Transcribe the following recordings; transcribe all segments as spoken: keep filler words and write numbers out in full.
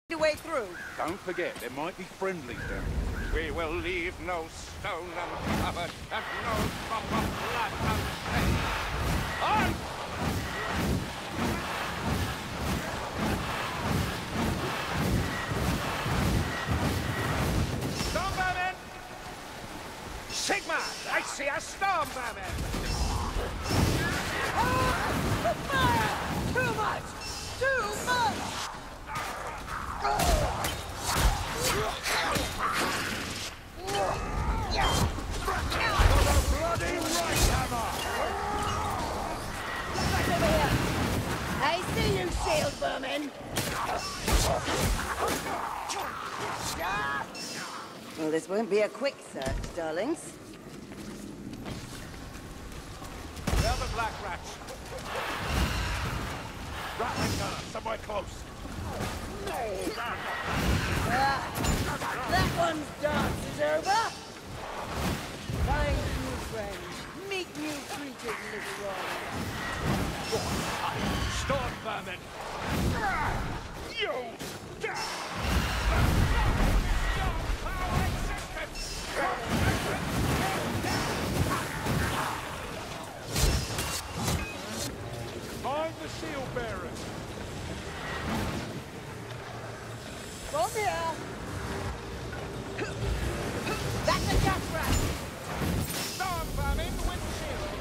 the way through. Don't forget, there might be friendlies down here. We will leave no stone uncovered and no drop of blood unshed. On! Storm vermin! Sigma! I see a storm vermin! Oh, the fire! Too much! Too much! Bloody right hammer! Back over here! I see you, shield vermin! Well, this won't be a quick search, darlings. Where are the black rats? Rattling gunner, somewhere close. Ah, that one's dance is over. Find new friends. Meet new creatures, little one. Storm vermin! You! Find the seal bearers! From here. That's a gas rat. Storm vermin with shield!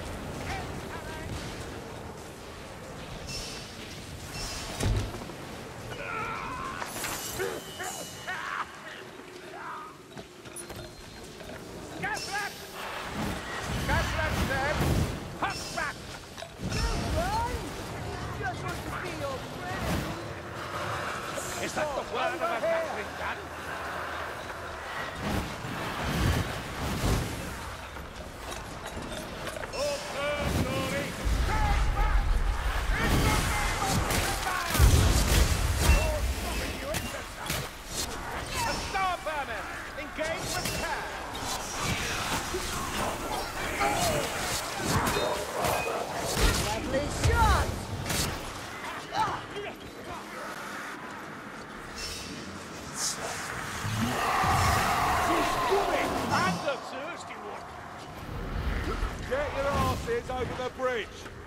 Gas rat! Gas rat's dead! Huck back! Don't run. He just wants to be your friend. Is that the word of a battering gun? Oh, turn, Dory! Turn back! In the name of fire! Oh, stopping you in the sun! A storm vermin! Engage with care! Lovely shot. And the thirsty one! Get your asses over the bridge!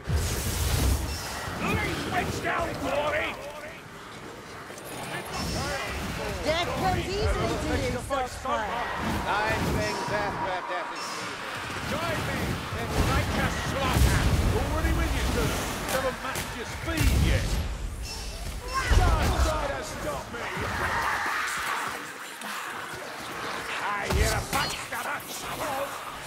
Leave witch down, Dory! Death comes easily to you, Softfire. Nine things after death is needed. Join me in righteous slaughter! Already with you, sir. Haven't matched your speed yet. Don't try to stop me! I hear a backstabber!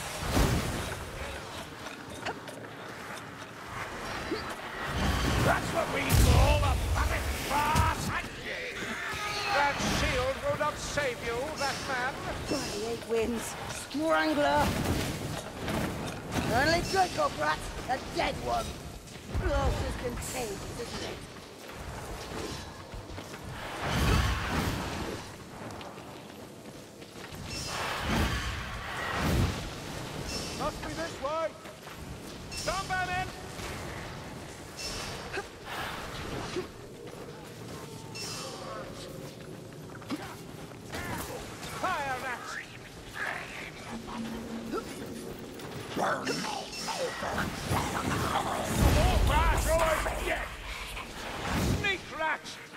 That's what we call a puppet fast handshake! That shield will not save you, that man! twenty-eight wins. Strangler. Only good, go brat. A dead one. Loss is contagious, isn't it? Must be this way! Storm vermin! Fire rats! More rats always dead! Sneak rats!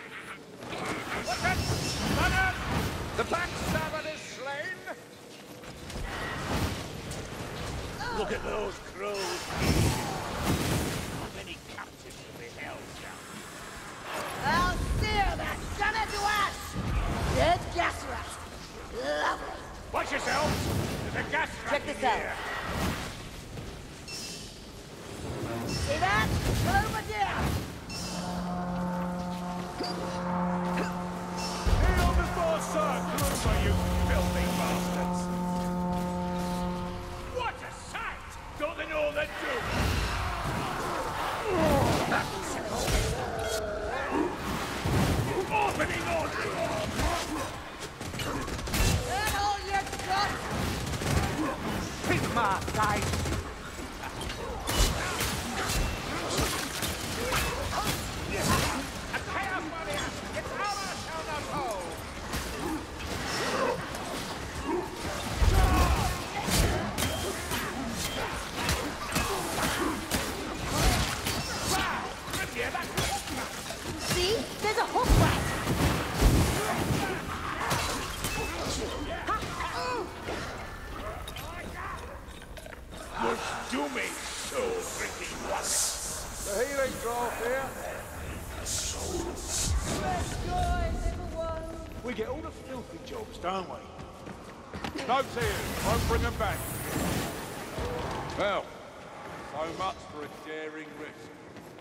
We get all the filthy jobs, don't we? No tears. Won't bring them back. Well, so much for a daring risk.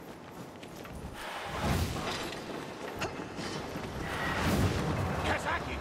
Kazaki!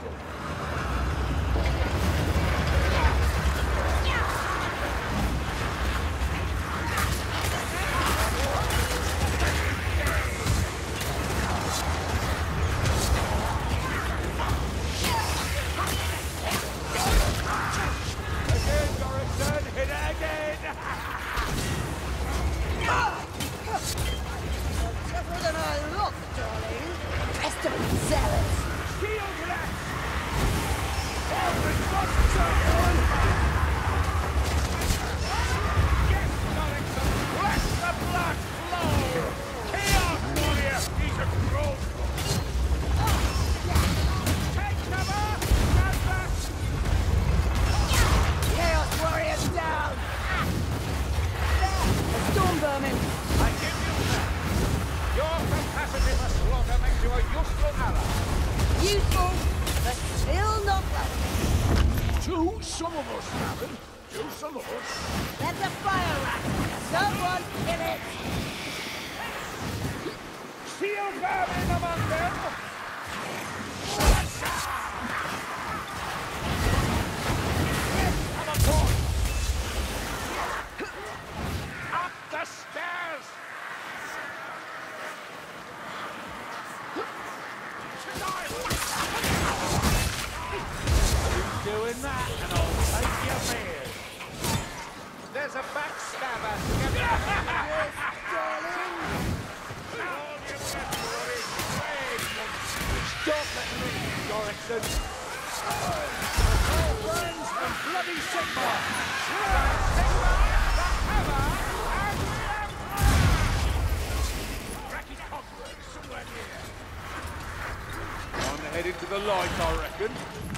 Head into the light, I reckon.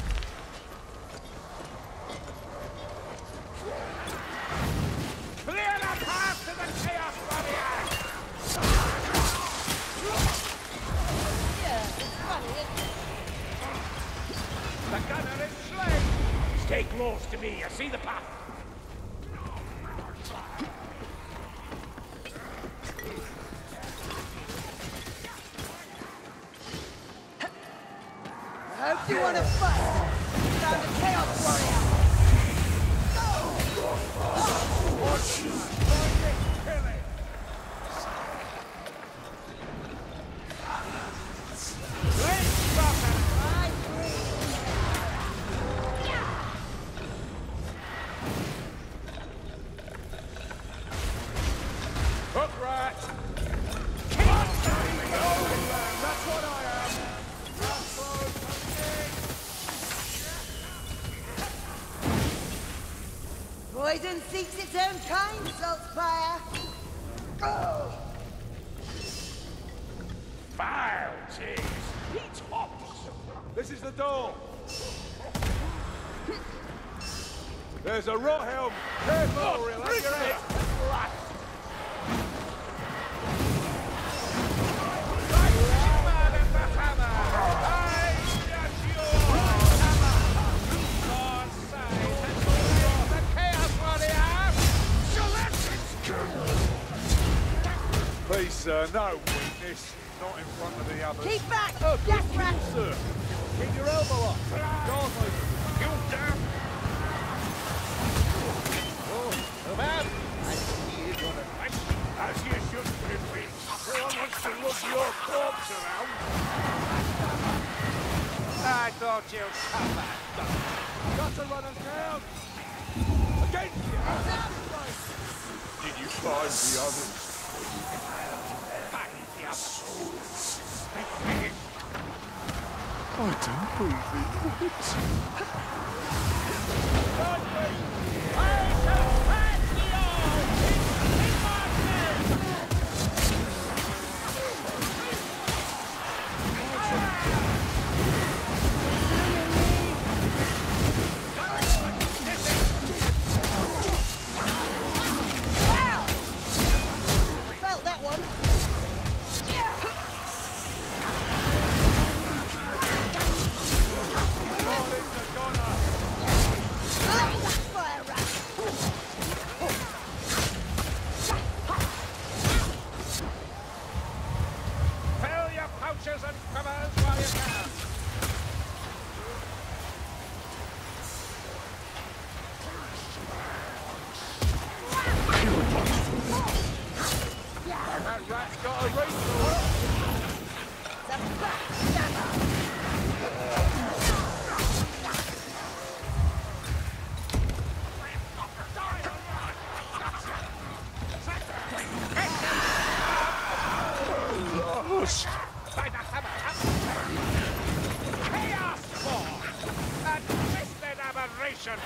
Clear the path to the Chaos Warrior! Yeah, it's funny, isn't it? The gunner is slain! Stay close to me, I see the path. I hope you want to fight. Found a Chaos Warrior. Watch you! Kill it! Let's stop it! I agree. Hook rat! That's what I am! Poison seeks its own kind, Saltspire. Oh. Foul cheese! He tops! This is the door! There's a rot helm! Careful, relax your head! Right. Please, sir, no weakness. Not in front of the others. Keep back! Oh, Yes, good rat! kill, sir. Keep your elbow up. Guard movement. You damn! Oh, man! I see you gonna... As you should, Pimpy. No one wants to look your corpse around. I thought you'd come back. Got to run us down. Against you. Did you find the others? I don't believe it. Felt that one. aberration!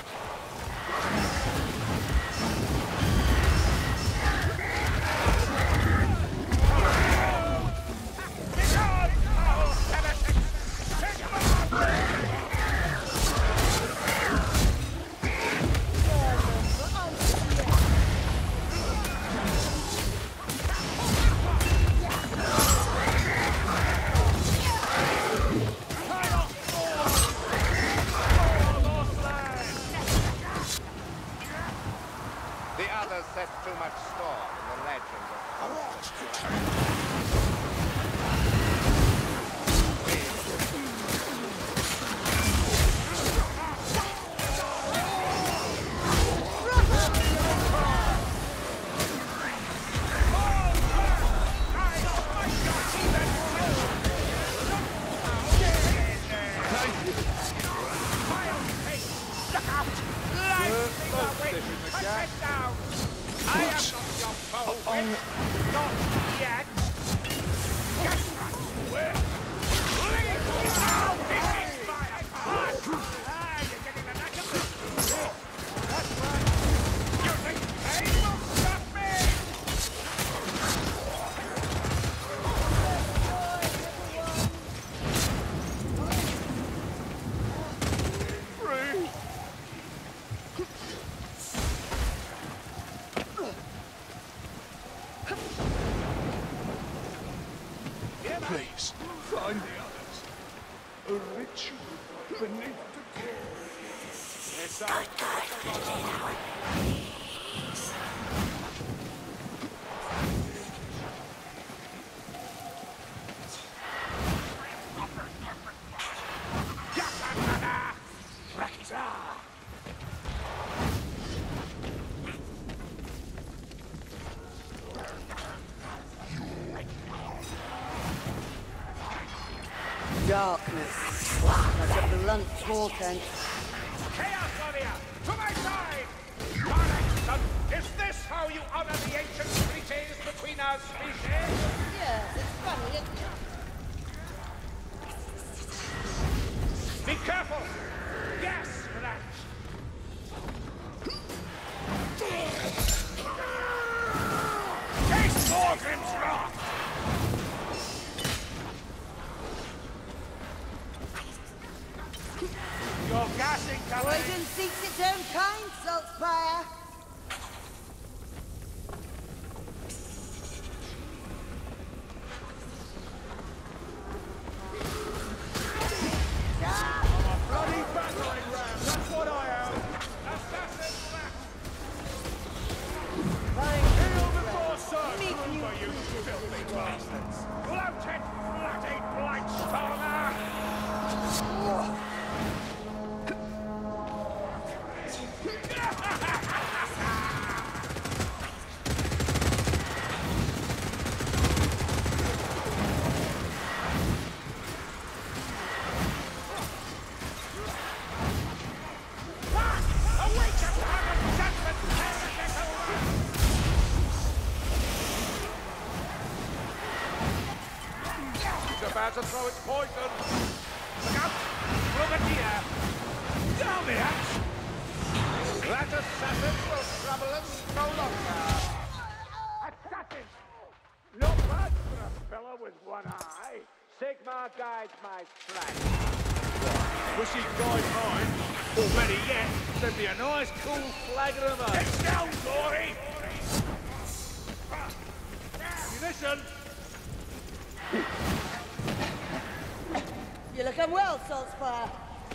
The others set too much store in the legend of Please, find the others. A ritual beneath the core. It's all... Darkness, like a blunt portent. Chaos Warrior, to my side! Barrington, is this how you honor the ancient treaties between our species? Yes, it's funny, isn't it? Be careful! Yes, Rat! Taste Morgan's wrath! You're gassing, Kelly! Poison seeks its own kind, Saltspire. Bloody battering ram, that's what I am! Assassin Rat! Kneel before Sir Meet you Trooper, you filthy bastards! Bloated, bloody Blightstormer! About to throw its poison! Look out! Brigadier! Down the hatch! That assassin will trouble us no longer! Assassin! Not bad for a fellow with one eye! Sigmar guides my strike. Wish he'd guide mine. Or better yet, send me a nice cool flagon of ale. It's down, Glory! Munition! You're looking well, Saltspire.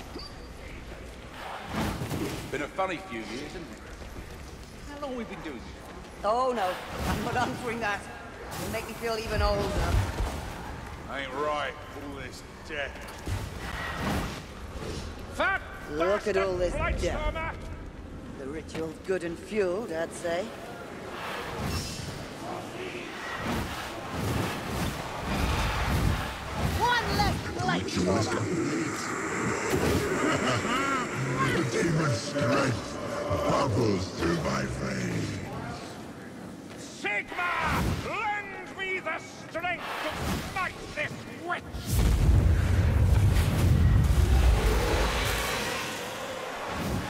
Been a funny few years, isn't it? How long have we been doing this? Oh no, I'm not answering that. It'll make me feel even older. Ain't right, all this death. Fat Look at all this Blightstormer! death. The ritual's good and fueled, I'd say. One less Blightstormer! The demon's strength bubbles through my veins. Sigmar! Lend me the strength to fight this witch!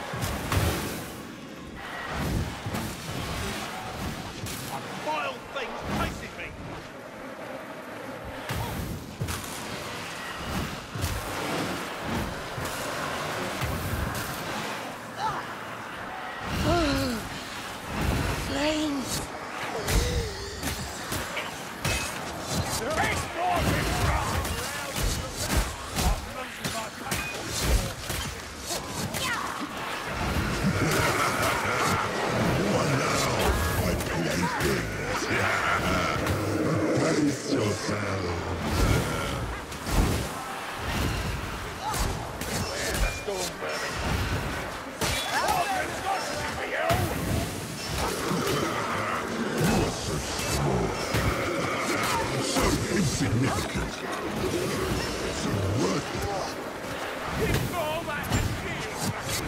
So insignificant. So worthless. It's all that is.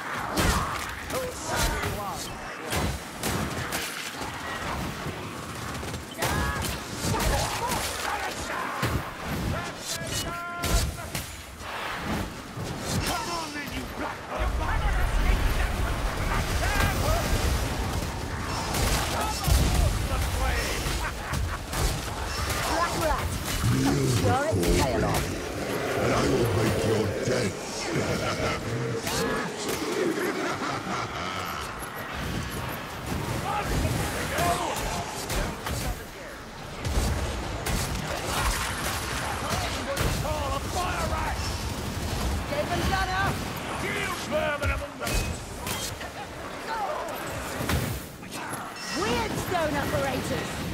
Come on then, you black Black rat. Sure its tail off. And I will make your death. David Gunner. Weird stone operators.